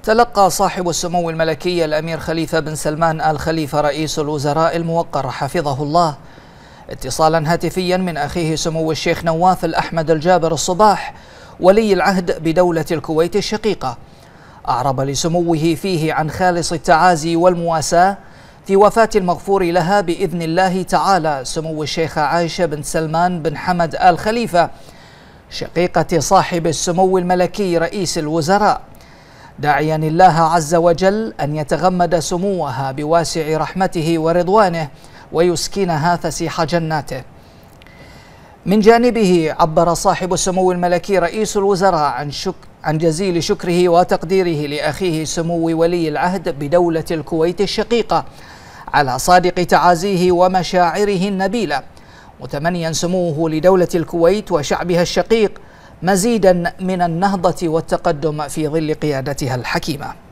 تلقى صاحب السمو الملكي الأمير خليفة بن سلمان آل خليفة رئيس الوزراء الموقر حفظه الله اتصالا هاتفيا من أخيه سمو الشيخ نواف الأحمد الجابر الصباح ولي العهد بدولة الكويت الشقيقة، أعرب لسموه فيه عن خالص التعازي والمواساة في وفاة المغفور لها بإذن الله تعالى سمو الشيخة عائشة بن سلمان بن حمد آل خليفة شقيقة صاحب السمو الملكي رئيس الوزراء، داعيا الله عز وجل أن يتغمد سموها بواسع رحمته ورضوانه ويسكنها فسيح جناته. من جانبه عبر صاحب السمو الملكي رئيس الوزراء عن جزيل شكره وتقديره لأخيه سمو ولي العهد بدولة الكويت الشقيقة على صادق تعازيه ومشاعره النبيلة، متمنيا سموه لدولة الكويت وشعبها الشقيق مزيدا من النهضة والتقدم في ظل قيادتها الحكيمة.